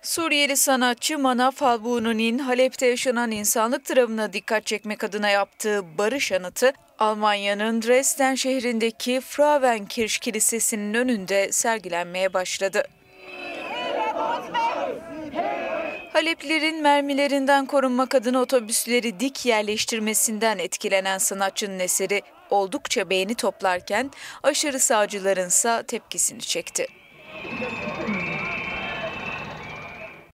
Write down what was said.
Suriyeli sanatçı Manaf Halbuni'nin Halep'te yaşanan insanlık dramına dikkat çekmek adına yaptığı barış anıtı, Almanya'nın Dresden şehrindeki Frauenkirche Kilisesi'nin önünde sergilenmeye başladı. Haleplilerin mermilerinden korunmak adına otobüsleri dik yerleştirmesinden etkilenen sanatçının eseri oldukça beğeni toplarken aşırı sağcılarınsa tepkisini çekti.